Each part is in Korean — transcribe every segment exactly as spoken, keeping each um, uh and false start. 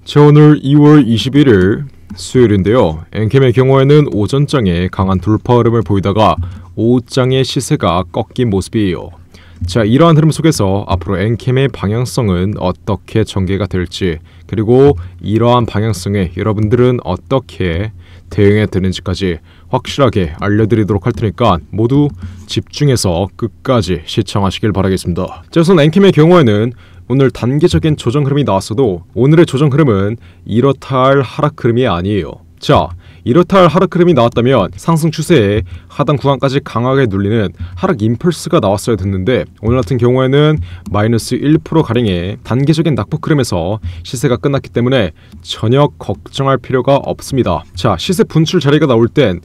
자, 오늘 이월 이십일일 수요일인데요. 엔캠의 경우에는 오전장에 강한 돌파 흐름을 보이다가 오후장의 시세가 꺾인 모습이에요. 자, 이러한 흐름 속에서 앞으로 엔캠의 방향성은 어떻게 전개가 될지, 그리고 이러한 방향성에 여러분들은 어떻게 대응해야 되는지까지 확실하게 알려드리도록 할 테니까 모두 집중해서 끝까지 시청하시길 바라겠습니다. 자, 우선 엔캠의 경우에는 오늘 단기적인 조정 흐름이 나왔어도 오늘의 조정 흐름은 이렇다 할 하락 흐름이 아니에요. 자, 이렇다 할 하락 흐름이 나왔다면 상승 추세에 하단 구간까지 강하게 눌리는 하락 임펄스가 나왔어야 됐는데, 오늘 같은 경우에는 마이너스 일 퍼센트가량의 단기적인 낙폭 흐름에서 시세가 끝났기 때문에 전혀 걱정할 필요가 없습니다. 자, 시세 분출 자리가 나올 땐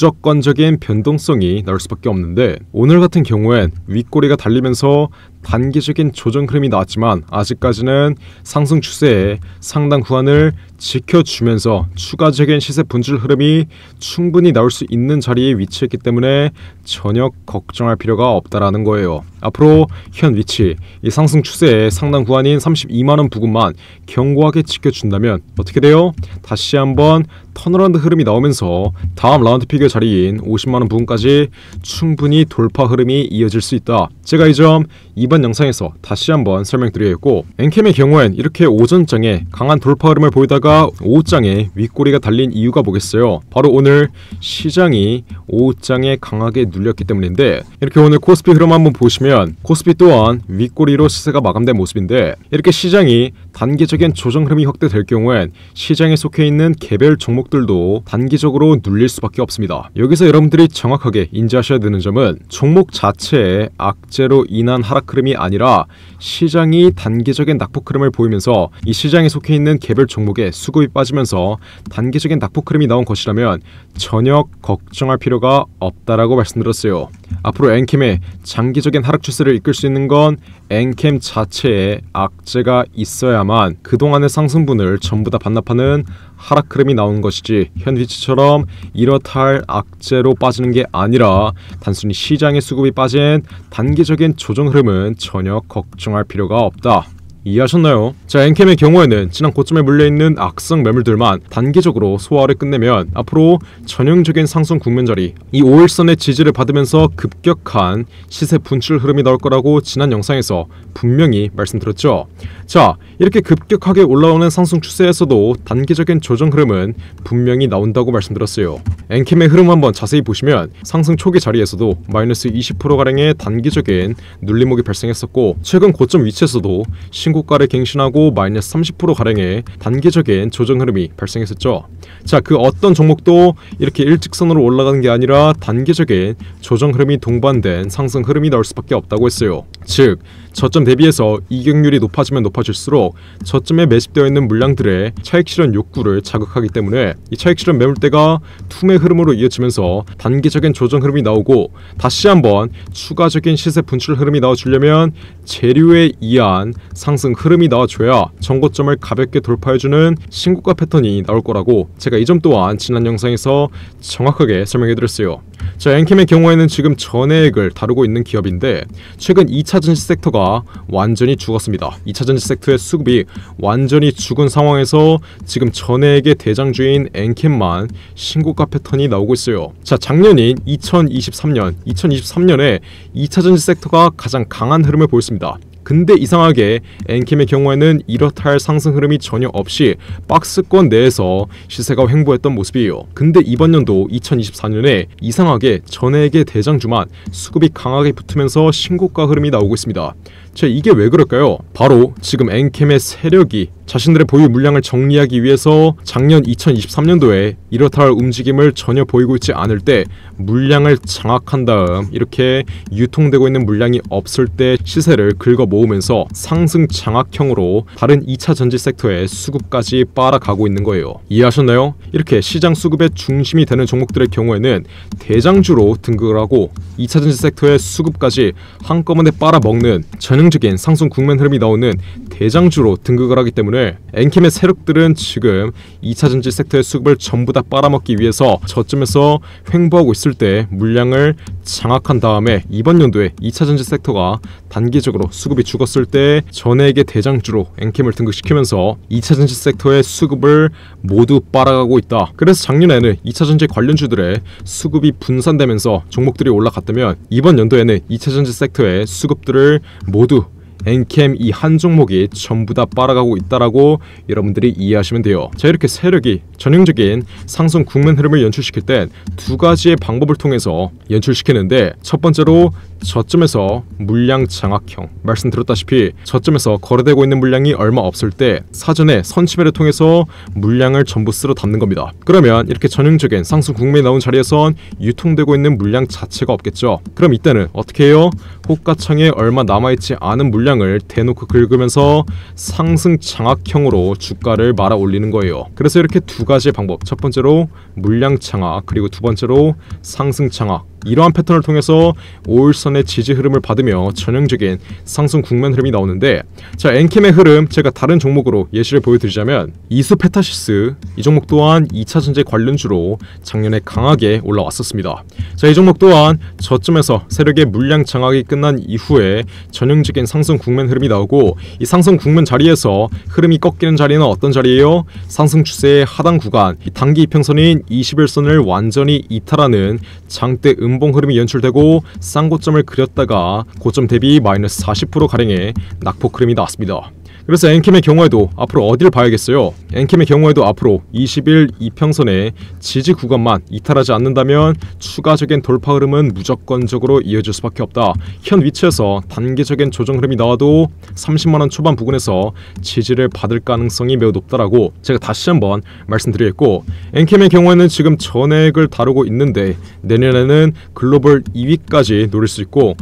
무조건적인 변동성이 나올 수밖에 없는데, 오늘 같은 경우엔 윗꼬리가 달리면서 단기적인 조정 흐름이 나왔지만 아직까지는 상승 추세의 상당 구간을 지켜주면서 추가적인 시세 분출 흐름이 충분히 나올 수 있는 자리에 위치했기 때문에 전혀 걱정할 필요가 없다라는 거예요. 앞으로 현 위치, 이 상승 추세의 상당 구간인 삼십이만 원 부근만 견고하게 지켜준다면 어떻게 돼요? 다시 한번 턴어라운드 흐름이 나오면서 다음 라운드 피겨 자리인 오십만 원 부근까지 충분히 돌파 흐름이 이어질 수 있다. 제가 이 점 이번 영상에서 다시 한번 설명드리겠고, 엔캠의 경우엔 이렇게 오전장에 강한 돌파 흐름을 보이다가 오후장에 윗꼬리가 달린 이유가 뭐겠어요? 바로 오늘 시장이 오후장에 강하게 눌렸기 때문인데, 이렇게 오늘 코스피 흐름 한번 보시면 코스피 또한 윗꼬리로 시세가 마감된 모습인데, 이렇게 시장이 단기적인 조정 흐름이 확대될 경우엔 시장에 속해 있는 개별 종목들도 단기적으로 눌릴 수밖에 없습니다. 여기서 여러분들이 정확하게 인지하셔야 되는 점은 종목 자체의 악재로 인한 하락 흐름이 아니라 시장이 단기적인 낙폭 흐름을 보이면서 이 시장에 속해 있는 개별 종목에 수급이 빠지면서 단기적인 낙폭 흐름이 나온 것이라면 전혀 걱정할 필요가 없다라고 말씀드렸어요. 앞으로 엔캠의 장기적인 하락 추세를 이끌 수 있는 건 엔캠 자체에 악재가 있어야만 그동안의 상승분을 전부 다 반납하는 하락 흐름이 나오는 것이지, 현 위치처럼 이렇다 할 악재로 빠지는 게 아니라 단순히 시장의 수급이 빠진 단기적인 조정 흐름은 전혀 걱정할 필요가 없다. 이해하셨나요? 자, 엔캠의 경우에는 지난 고점에 물려있는 악성 매물들만 단기적으로 소화를 끝내면 앞으로 전형적인 상승 국면 자리, 이 오일선의 지지를 받으면서 급격한 시세 분출 흐름이 나올 거라고 지난 영상에서 분명히 말씀드렸죠. 자, 이렇게 급격하게 올라오는 상승 추세에서도 단기적인 조정 흐름은 분명히 나온다고 말씀드렸어요. 엔캠의 흐름 한번 자세히 보시면 상승 초기 자리에서도 마이너스 이십 퍼센트가량의 단기적인 눌림목이 발생했었고, 최근 고점 위치에서도 신고가를 갱신하고 마이너스 삼십 퍼센트가량의 단기적인 조정 흐름이 발생했었죠. 자, 그 어떤 종목도 이렇게 일직선으로 올라가는 게 아니라 단기적인 조정 흐름이 동반된 상승 흐름이 나올 수밖에 없다고 했어요. 즉, 저점 대비해서 이격률이 높아지면 높아질수록 저점에 매집되어 있는 물량들의 차익 실현 욕구를 자극하기 때문에 이 차익 실현 매물대가 투매 흐름으로 이어지면서 단기적인 조정 흐름이 나오고, 다시 한번 추가적인 시세 분출 흐름이 나와주려면 재료에 의한 상승 흐름이 나와줘야 전고점을 가볍게 돌파해주는 신고가 패턴이 나올 거라고 제가 이 점 또한 지난 영상에서 정확하게 설명해드렸어요. 자, 엔캠의 경우에는 지금 전해액을 다루고 있는 기업인데, 최근 이 차 전지 섹터가 완전히 죽었습니다. 이 차 전지 섹터의 수급이 완전히 죽은 상황에서 지금 전해액의 대장주인 엔캠만 신고가 패턴이 나오고 있어요. 자, 작년인 이천이십삼 년, 이천이십삼 년에 이 차 전지 섹터가 가장 강한 흐름을 보였습니다. 근데 이상하게 엔캠의 경우에는 이렇다 할 상승 흐름이 전혀 없이 박스권 내에서 시세가 횡보했던 모습이에요. 근데 이번 연도 이천이십사 년에 이상하게 전액의 대장주만 수급이 강하게 붙으면서 신고가 흐름이 나오고 있습니다. 자, 이게 왜 그럴까요? 바로 지금 엔캠의 세력이 자신들의 보유 물량을 정리하기 위해서 작년 이천이십삼 년도에 이렇다 할 움직임을 전혀 보이고 있지 않을 때 물량을 장악한 다음 이렇게 유통되고 있는 물량이 없을 때 시세를 긁어 모으면서 상승 장악형으로 다른 이 차 전지 섹터의 수급까지 빨아가고 있는 거예요. 이해하셨나요? 이렇게 시장 수급의 중심이 되는 종목들의 경우에는 대장주로 등극을 하고 이 차 전지 섹터의 수급까지 한꺼번에 빨아먹는 전형적인 상승 국면 흐름이 나오는 대장주로 등극을 하기 때문에 때문에 엔캠의 세력들은 지금 이차전지 섹터의 수급을 전부 다 빨아먹기 위해서 저점에서 횡보하고 있을 때 물량을 장악한 다음에 이번 연도에 이차전지 섹터가 단기적으로 수급이 죽었을 때 전액의 대장주로 엔캠을 등극시키면서 이차전지 섹터의 수급을 모두 빨아가고 있다. 그래서 작년에는 이차전지 관련주들의 수급이 분산되면서 종목들이 올라갔다면 이번 연도에는 이차전지 섹터의 수급들을 모두 엔캠 이 한 종목이 전부 다 빨아가고 있다라고 여러분들이 이해하시면 돼요. 자, 이렇게 세력이 전형적인 상승 국면 흐름을 연출시킬 땐 두 가지의 방법을 통해서 연출시키는데, 첫 번째로 저점에서 물량 장악형, 말씀드렸다시피 저점에서 거래되고 있는 물량이 얼마 없을 때 사전에 선취매를 통해서 물량을 전부 쓸어 담는 겁니다. 그러면 이렇게 전형적인 상승 국면이 나온 자리에선 유통되고 있는 물량 자체가 없겠죠. 그럼 이때는 어떻게 해요? 호가창에 얼마 남아있지 않은 물량을 대놓고 긁으면서 상승 장악형으로 주가를 말아 올리는 거예요. 그래서 이렇게 두 가지의 방법, 첫 번째로 물량 장악, 그리고 두 번째로 상승 장악, 이러한 패턴을 통해서 오일선의 지지 흐름을 받으며 전형적인 상승 국면 흐름이 나오는데, 자, 엔캠의 흐름 제가 다른 종목으로 예시를 보여드리자면 이수페타시스, 이 종목 또한 이차전지 관련주로 작년에 강하게 올라왔었습니다. 자, 이 종목 또한 저점에서 세력의 물량 장악이 끝난 이후에 전형적인 상승 국면 흐름이 나오고, 이 상승 국면 자리에서 흐름이 꺾이는 자리는 어떤 자리예요? 상승 추세의 하단 구간, 단기 이평선인 이십일선을 완전히 이탈하는 장대 음 음봉 흐름이 연출되고 쌍고점을 그렸다가 고점 대비 마이너스 사십 퍼센트 가량의 낙폭 흐름이 나왔습니다. 그래서 엔캠의 경우에도 앞으로 어디를 봐야겠어요? 엔캠의 경우에도 앞으로 이십일 이평선의 지지 구간만 이탈하지 않는다면 추가적인 돌파 흐름은 무조건적으로 이어질 수밖에 없다. 현 위치에서 단기적인 조정 흐름이 나와도 삼십만 원 초반 부근에서 지지를 받을 가능성이 매우 높다라고 제가 다시 한번 말씀드리겠고, 엔캠의 경우에는 지금 전액을 다루고 있는데 내년에는 글로벌 이 위까지 노릴 수 있고,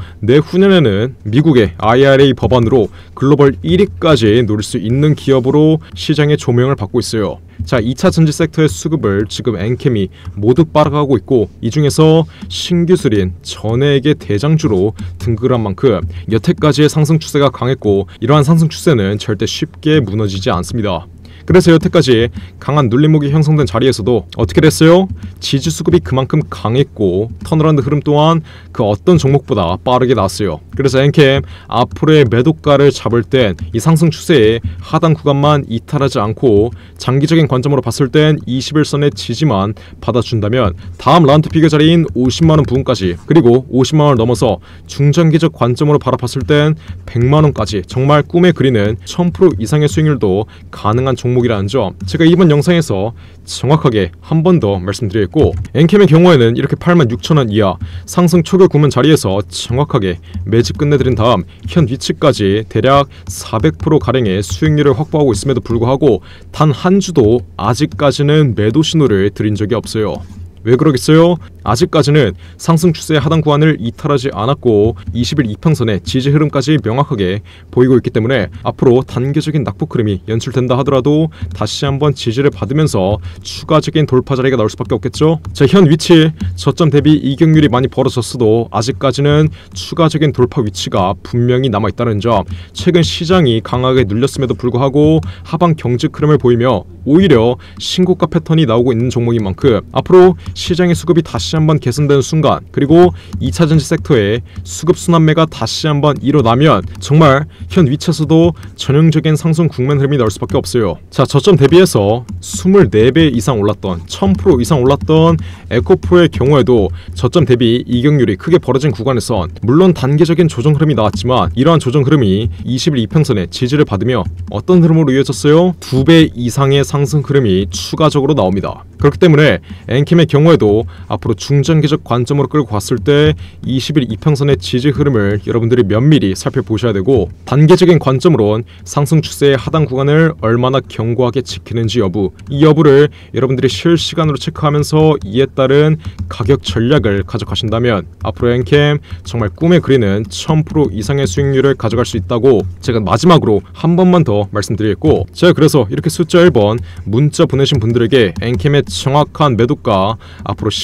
내후년에는 미국의 아이알에이 법안으로 글로벌 일 위까지 노릴 수 있는 기업으로 시장의 조명을 받고 있어요. 자, 이차전지 섹터의 수급을 지금 엔캠이 모두 빨아가고 있고, 이 중에서 신규술인 전액의 대장주로 등극을 한 만큼 여태까지의 상승 추세가 강했고, 이러한 상승 추세는 절대 쉽게 무너지지 않습니다. 그래서 여태까지 강한 눌림목이 형성된 자리에서도 어떻게 됐어요? 지지 수급이 그만큼 강했고 턴어라운드 흐름 또한 그 어떤 종목보다 빠르게 나왔어요. 그래서 엔캠 앞으로의 매도가를 잡을 땐 이 상승 추세의 하단 구간만 이탈하지 않고 장기적인 관점으로 봤을 땐 이십일선의 지지만 받아준다면 다음 라운드 피겨 자리인 오십만 원 부근까지, 그리고 오십만 원을 넘어서 중장기적 관점으로 바라봤을 땐 백만 원까지 정말 꿈에 그리는 천 퍼센트 이상의 수익률도 가능한 종목 이라는 점 제가 이번 영상에서 정확하게 한 번 더 말씀드리겠고, 엔캠의 경우에는 이렇게 팔만 육천 원 이하 상승 초교 구면 자리에서 정확하게 매집 끝내드린 다음 현 위치까지 대략 사백 퍼센트 가량의 수익률을 확보하고 있음에도 불구하고 단 한 주도 아직까지는 매도 신호를 드린 적이 없어요. 왜 그러겠어요? 아직까지는 상승 추세의 하단 구간을 이탈하지 않았고 이십일 이평선의 지지 흐름까지 명확하게 보이고 있기 때문에 앞으로 단계적인 낙폭 흐름이 연출된다 하더라도 다시 한번 지지를 받으면서 추가적인 돌파 자리가 나올 수밖에 없겠죠. 자, 현 위치 저점 대비 이격률이 많이 벌어졌어도 아직까지는 추가적인 돌파 위치가 분명히 남아있다는 점, 최근 시장이 강하게 눌렸음에도 불구하고 하방 경직 흐름을 보이며 오히려 신고가 패턴이 나오고 있는 종목인 만큼 앞으로 시장의 수급이 다시 한번 개선되는 순간, 그리고 이차전지 섹터의 수급 순환매가 다시 한번 일어나면 정말 현 위치에서도 전형적인 상승 국면 흐름이 나올 수밖에 없어요. 자, 저점 대비해서 이십사 배 이상 올랐던 천 퍼센트 이상 올랐던 에코프로의 경우에도 저점 대비 이격률이 크게 벌어진 구간에선 물론 단계적인 조정 흐름이 나왔지만 이러한 조정 흐름이 이십일 이평선의 지지를 받으며 어떤 흐름으로 이어졌어요? 두 배 이상의 상승 흐름이 추가적으로 나옵니다. 그렇기 때문에 엔캠의 경우에도 앞으로 중장기적 관점으로 끌고 갔을 때 이십일 이평선의 지지 흐름을 여러분들이 면밀히 살펴보셔야 되고, 단계적인 관점으론 상승 추세의 하단 구간을 얼마나 견고하게 지키는지 여부, 이 여부를 여러분들이 실시간으로 체크하면서 이에 따른 가격 전략을 가져가신다면 앞으로 엔캠 정말 꿈에 그리는 천 퍼센트 이상의 수익률을 가져갈 수 있다고 제가 마지막으로 한 번만 더 말씀드리겠고, 제가 그래서 이렇게 숫자 일 번 문자 보내신 분들에게 엔캠의 정확한 매도가 앞으로 실시간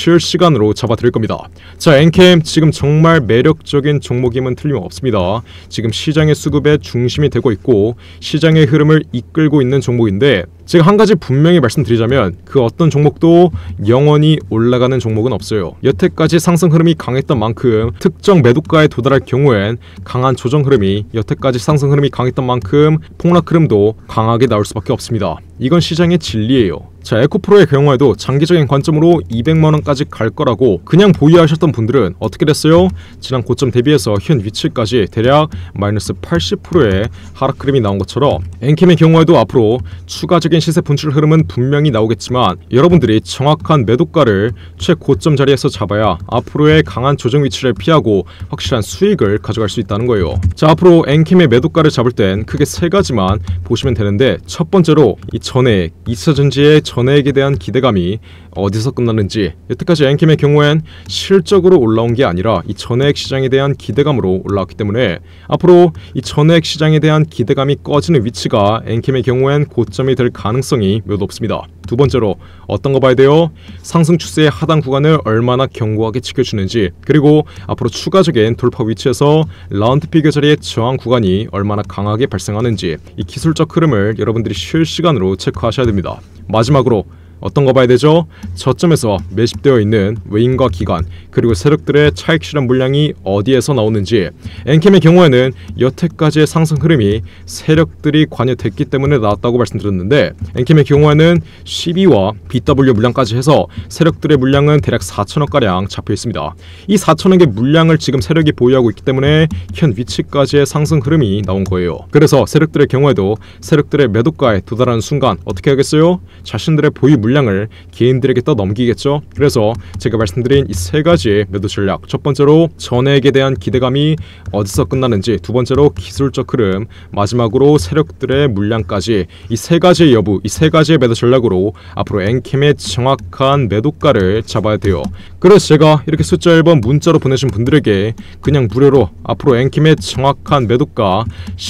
실시간으로 잡아드릴 겁니다. 자, 엔캠 지금 정말 매력적인 종목임은 틀림없습니다. 지금 시장의 수급의 중심이 되고 있고 시장의 흐름을 이끌고 있는 종목인데, 제가 한 가지 분명히 말씀드리자면 그 어떤 종목도 영원히 올라가는 종목은 없어요. 여태까지 상승 흐름이 강했던 만큼 특정 매도가에 도달할 경우엔 강한 조정 흐름이, 여태까지 상승 흐름이 강했던 만큼 폭락 흐름도 강하게 나올 수밖에 없습니다. 이건 시장의 진리예요. 자, 에코프로의 경우에도 장기적인 관점으로 이백만 원까지 갈 거라고 그냥 보유하셨던 분들은 어떻게 됐어요? 지난 고점 대비해서 현 위치까지 대략 마이너스 팔십 퍼센트의 하락 흐름이 나온 것처럼 엔캠의 경우에도 앞으로 추가적인 시세 분출 흐름은 분명히 나오겠지만 여러분들이 정확한 매도가를 최고점 자리에서 잡아야 앞으로의 강한 조정 위치를 피하고 확실한 수익을 가져갈 수 있다는 거예요. 자, 앞으로 엔캠의 매도가를 잡을 땐 크게 세 가지만 보시면 되는데, 첫 번째로 이 전액, 이 차 전지의 전액에 대한 기대감이 어디서 끝나는지, 여태까지 엔캠의 경우엔 실적으로 올라온 게 아니라 이 전액 시장에 대한 기대감으로 올라왔기 때문에 앞으로 이 전액 시장에 대한 기대감이 꺼지는 위치가 엔캠의 경우엔 고점이 될 가능성이 매우 높습니다. 두 번째로 어떤 거 봐야 돼요? 상승 추세의 하단 구간을 얼마나 견고하게 지켜주는지, 그리고 앞으로 추가적인 돌파 위치에서 라운드 피겨 자리의 저항 구간이 얼마나 강하게 발생하는지, 이 기술적 흐름을 여러분들이 실시간으로 체크하셔야 됩니다. 마지막으로 어떤 거 봐야 되죠? 저점에서 매집되어 있는 외인과 기관, 그리고 세력들의 차익 실현 물량이 어디에서 나오는지, 엔캠의 경우에는 여태까지의 상승 흐름이 세력들이 관여됐기 때문에 나왔다고 말씀드렸는데, 엔캠의 경우에는 씨비와 비더블유 물량까지 해서 세력들의 물량은 대략 사천억가량 잡혀 있습니다. 이 사천억의 물량을 지금 세력이 보유하고 있기 때문에 현 위치까지의 상승 흐름이 나온 거예요. 그래서 세력들의 경우에도 세력들의 매도가에 도달하는 순간 어떻게 하겠어요? 자신들의 보유 물량을 개인들에게 떠넘기겠죠. 그래서 제가 말씀드린 이 세 가지의 매도 전략, 첫 번째로 전액에 대한 기대감이 어디서 끝나는지, 두 번째로 기술적 흐름, 마지막으로 세력들의 물량까지, 이 세 가지의 여부, 이 세 가지의 매도 전략으로 앞으로 엔캠의 정확한 매도가를 잡아야 돼요. 그래서 제가 이렇게 숫자 일 번 문자로 보내신 분들에게 그냥 무료로 앞으로 엔캠의 정확한 매도가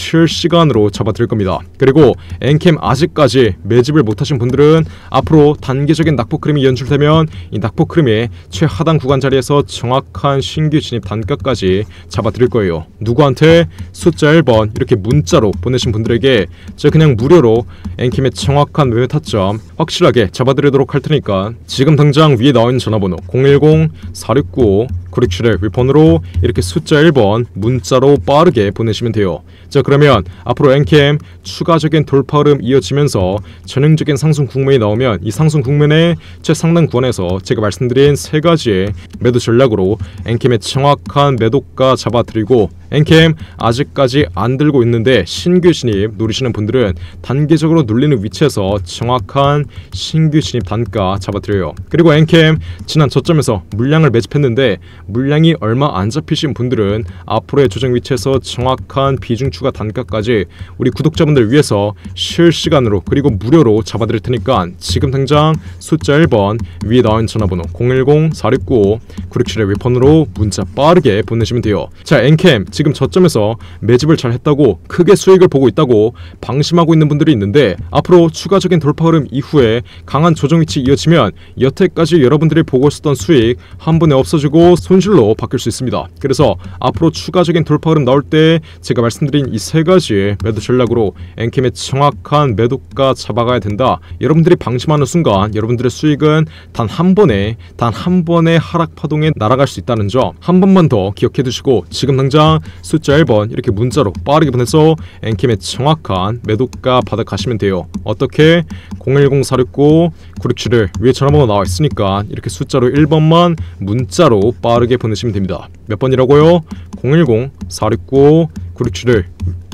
실시간으로 잡아드릴 겁니다. 그리고 엔캠 아직까지 매집을 못하신 분들은 앞으로 단계적인 낙폭 흐름이 연출되면 이 낙폭 흐름의 최하단 구간 자리에서 정확한 신규 진입 단가까지 잡아드릴 거예요. 누구한테? 숫자 일 번 이렇게 문자로 보내신 분들에게 제가 그냥 무료로 엔캠의 정확한 매매 타점 확실하게 잡아드리도록 할 테니까 지금 당장 위에 나와 있는 전화번호 공일공 사육구오 구육칠일 위폰으로 이렇게 숫자 일 번 문자로 빠르게 보내시면 돼요. 자, 그러면 앞으로 엔캠 추가적인 돌파 흐름 이어지면서 전형적인 상승 국면이 나오면 이 상승 국면의 최상단 구간에서 제가 말씀드린 세 가지의 매도 전략으로 엔캠의 정확한 매도가 잡아드리고, 엔캠 아직까지 안 들고 있는데 신규 진입 노리시는 분들은 단계적으로 눌리는 위치에서 정확한 신규 진입 단가 잡아드려요. 그리고 엔캠 지난 저점에서 물량을 매집했는데 물량이 얼마 안 잡히신 분들은 앞으로의 조정 위치에서 정확한 비중 추가 단가까지 우리 구독자분들 위해서 실시간으로 그리고 무료로 잡아드릴 테니까 지금 당장 숫자 일 번 위에 나온 전화번호 공일공 사육구오 구육칠일 위폰으로 문자 빠르게 보내시면 돼요. 자, 엔캠 지금 저점에서 매집을 잘 했다고 크게 수익을 보고 있다고 방심하고 있는 분들이 있는데, 앞으로 추가적인 돌파 흐름 이후에 강한 조정 위치 이어지면 여태까지 여러분들이 보고 있었던 수익 한 번에 없어지고 손실로 바뀔 수 있습니다. 그래서 앞으로 추가적인 돌파 흐름 나올 때 제가 말씀드린 이 세 가지의 매도 전략으로 엔캠의 정확한 매도가 잡아가야 된다. 여러분들이 방심하는 순간 여러분들의 수익은 단 한 번에 단 한 번의 하락 파동에 날아갈 수 있다는 점 한 번만 더 기억해 두시고 지금 당장 숫자 일 번 이렇게 문자로 빠르게 보내서 엔캠의 정확한 매도가 받아가시면 돼요. 어떻게? 공일공 사육구오 구육칠일 위에 전화번호 나와 있으니까 이렇게 숫자로 일 번만 문자로 빠르게 보내시면 됩니다. 몇 번이라고요? 공일공 사육구오 구육칠일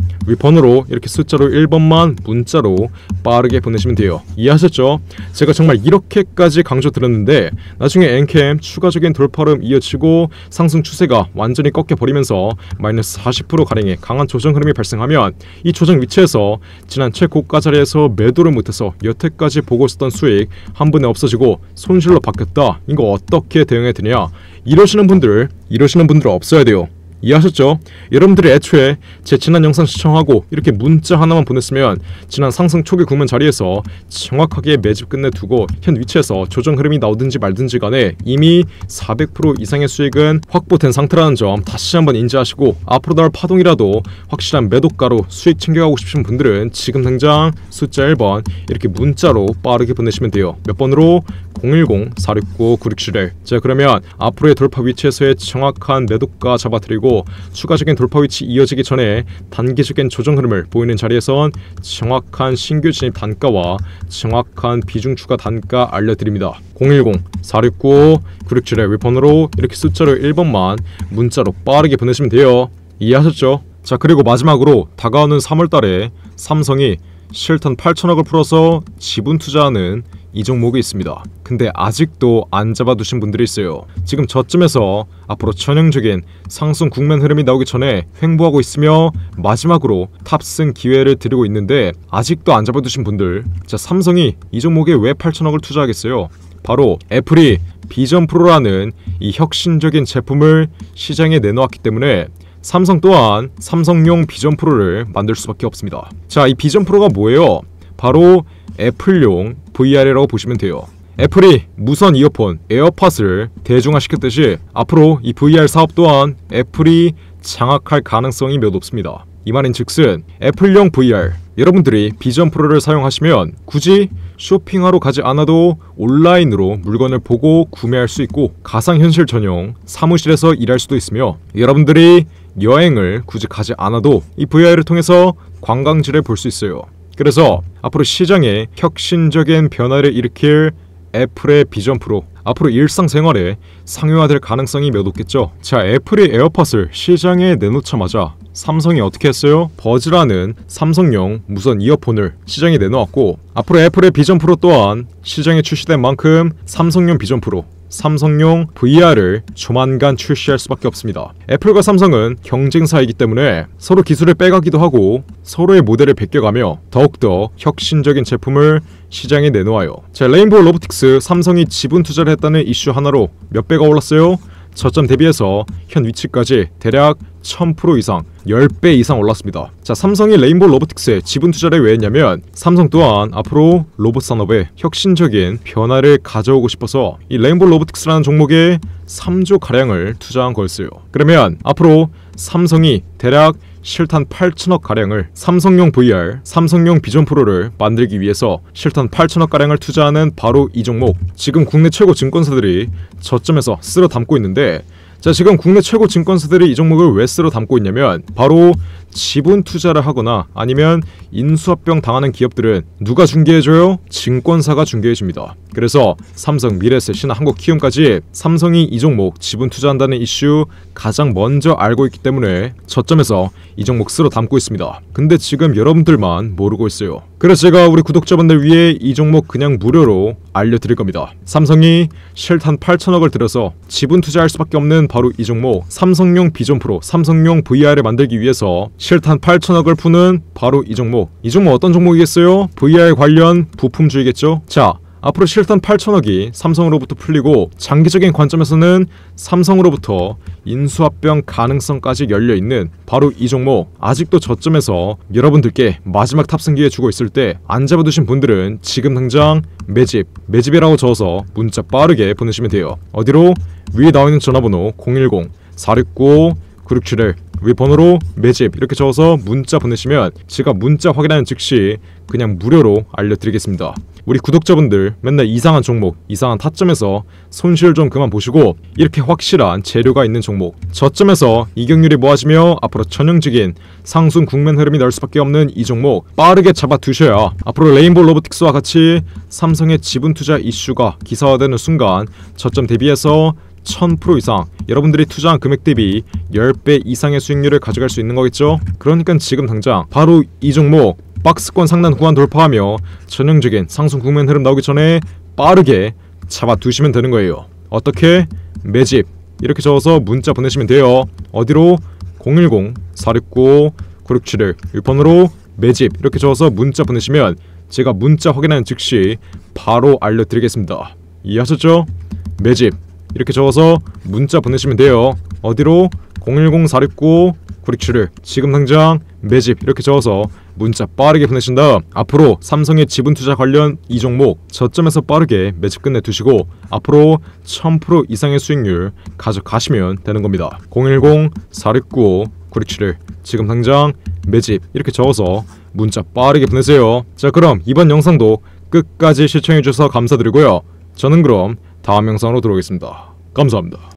위번으로 이렇게 숫자로 일 번만 문자로 빠르게 보내시면 돼요. 이해하셨죠? 제가 정말 이렇게까지 강조드렸는데 나중에 엔캠 추가적인 돌파 흐름 이어지고 상승 추세가 완전히 꺾여버리면서 마이너스 사십 퍼센트 가량의 강한 조정 흐름이 발생하면 이 조정 위치에서 지난 최고가 자리에서 매도를 못해서 여태까지 보고 있었던 수익 한 번에 없어지고 손실로 바뀌었다. 이거 어떻게 대응해야 되냐? 이러시는 분들 이러시는 분들 없어야 돼요. 이해하셨죠? 여러분들이 애초에 제 지난 영상 시청하고 이렇게 문자 하나만 보냈으면 지난 상승 초기 국면 자리에서 정확하게 매집 끝내두고 현 위치에서 조정 흐름이 나오든지 말든지 간에 이미 사백 퍼센트 이상의 수익은 확보된 상태라는 점 다시 한번 인지하시고 앞으로 나올 파동이라도 확실한 매도가로 수익 챙겨가고 싶으신 분들은 지금 당장 숫자 일 번 이렇게 문자로 빠르게 보내시면 돼요. 몇 번으로? 공일공 사육구 구육칠일. 자, 그러면 앞으로의 돌파 위치에서의 정확한 매도가 잡아드리고 추가적인 돌파 위치 이어지기 전에 단기적인 조정 흐름을 보이는 자리에선 정확한 신규 진입 단가와 정확한 비중 추가 단가 알려드립니다. 공일공 사육구 구육칠일 웹번호로 이렇게 숫자로 일 번만 문자로 빠르게 보내시면 돼요. 이해하셨죠? 자, 그리고 마지막으로 다가오는 삼월달에 삼성이 실탄 팔천억을 풀어서 지분 투자하는 이 종목이 있습니다. 근데 아직도 안 잡아두신 분들이 있어요. 지금 저쯤에서 앞으로 전형적인 상승 국면 흐름이 나오기 전에 횡보하고 있으며 마지막으로 탑승 기회를 드리고 있는데 아직도 안 잡아두신 분들, 자, 삼성이 이 종목에 왜 팔천억을 투자하겠어요? 바로 애플이 비전 프로라는 이 혁신적인 제품을 시장에 내놓았기 때문에 삼성 또한 삼성용 비전 프로를 만들 수밖에 없습니다. 자, 이 비전 프로가 뭐예요? 바로 애플용 브이알이라고 보시면 돼요. 애플이 무선 이어폰 에어팟을 대중화시켰듯이 앞으로 이 브이알 사업 또한 애플이 장악할 가능성이 매우 높습니다. 이 말인 즉슨 애플용 브이알, 여러분들이 비전 프로를 사용하시면 굳이 쇼핑하러 가지 않아도 온라인으로 물건을 보고 구매할 수 있고 가상현실 전용 사무실에서 일할 수도 있으며 여러분들이 여행을 굳이 가지 않아도 이 브이알을 통해서 관광지를 볼 수 있어요. 그래서 앞으로 시장에 혁신적인 변화를 일으킬 애플의 비전 프로, 앞으로 일상생활에 상용화될 가능성이 매우 높겠죠. 자, 애플이 에어팟을 시장에 내놓자마자 삼성이 어떻게 했어요? 버즈라는 삼성용 무선 이어폰을 시장에 내놓았고 앞으로 애플의 비전 프로 또한 시장에 출시된 만큼 삼성용 비전 프로, 삼성용 브이알을 조만간 출시할 수밖에 없습니다. 애플과 삼성은 경쟁사이기 때문에 서로 기술을 빼가기도 하고 서로의 모델을 베껴가며 더욱더 혁신적인 제품을 시장에 내놓아요. 자, 레인보우 로보틱스 삼성이 지분 투자를 했다는 이슈 하나로 몇 배가 올랐어요? 저점 대비해서 현 위치까지 대략 천 퍼센트 이상, 십 배 이상 올랐습니다. 자, 삼성이 레인보우 로보틱스에 지분 투자를 왜 했냐면 삼성 또한 앞으로 로봇 산업에 혁신적인 변화를 가져오고 싶어서 이 레인보우 로보틱스라는 종목에 삼조 가량을 투자한 거였어요. 그러면 앞으로 삼성이 대략 실탄 팔천억 가량을 삼성용 브이알, 삼성용 비전 프로를 만들기 위해서 실탄 팔천억 가량을 투자하는 바로 이 종목, 지금 국내 최고 증권사들이 저점에서 쓸어 담고 있는데, 자, 지금 국내 최고 증권사들이 이 종목을 왜 쓸어 담고 있냐면 바로 지분 투자를 하거나 아니면 인수합병 당하는 기업들은 누가 중개해줘요? 증권사가 중개해줍니다. 그래서 삼성, 미래에셋, 신한, 한국키움까지 삼성이 이 종목 지분 투자한다는 이슈 가장 먼저 알고 있기 때문에 저점에서 이 종목 쓸어 담고 있습니다. 근데 지금 여러분들만 모르고 있어요. 그래서 제가 우리 구독자분들 위해 이 종목 그냥 무료로 알려드릴 겁니다. 삼성이 실탄 팔천억을 들여서 지분 투자할 수밖에 없는 바로 이 종목, 삼성용 비전 프로, 삼성용 브이알을 만들기 위해서 실탄 팔천억을 푸는 바로 이 종목. 이 종목 어떤 종목이겠어요? 브이알 관련 부품주이겠죠? 자, 앞으로 실탄 팔천억이 삼성으로부터 풀리고 장기적인 관점에서는 삼성으로부터 인수합병 가능성까지 열려있는 바로 이 종목, 아직도 저점에서 여러분들께 마지막 탑승 기회 주고 있을 때 안 잡아두신 분들은 지금 당장 매집, 매집이라고 적어서 문자 빠르게 보내시면 돼요. 어디로? 위에 나와있는 전화번호 공일공 사육구 구육칠일 위 번호로 매집 이렇게 적어서 문자 보내시면 제가 문자 확인하는 즉시 그냥 무료로 알려드리겠습니다. 우리 구독자분들 맨날 이상한 종목, 이상한 타점에서 손실 좀 그만 보시고 이렇게 확실한 재료가 있는 종목, 저점에서 이격률이 모아지며 앞으로 전형적인 상승 국면 흐름이 나올 수밖에 없는 이 종목 빠르게 잡아두셔야 앞으로 레인보우 로보틱스와 같이 삼성의 지분 투자 이슈가 기사화되는 순간 저점 대비해서 천 퍼센트 이상, 여러분들이 투자한 금액 대비 십 배 이상의 수익률을 가져갈 수 있는 거겠죠? 그러니까 지금 당장 바로 이 종목 박스권 상단 구간 돌파하며 전형적인 상승 국면 흐름 나오기 전에 빠르게 잡아두시면 되는 거예요. 어떻게? 매집 이렇게 적어서 문자 보내시면 돼요. 어디로? 공일공 사육구 구육칠일 일 번호로 매집 이렇게 적어서 문자 보내시면 제가 문자 확인하는 즉시 바로 알려드리겠습니다. 이해하셨죠? 매집 이렇게 적어서 문자 보내시면 돼요. 어디로? 공일공 사육구 구육칠일 지금 당장 매집 이렇게 적어서 문자 빠르게 보내신 다음 앞으로 삼성의 지분투자 관련 이 종목 저점에서 빠르게 매집 끝내두시고 앞으로 천 퍼센트 이상의 수익률 가져가시면 되는 겁니다. 공일공 사육구 구육칠일 지금 당장 매집 이렇게 적어서 문자 빠르게 보내세요. 자, 그럼 이번 영상도 끝까지 시청해주셔서 감사드리고요. 저는 그럼 다음 영상으로 돌아오겠습니다. 감사합니다.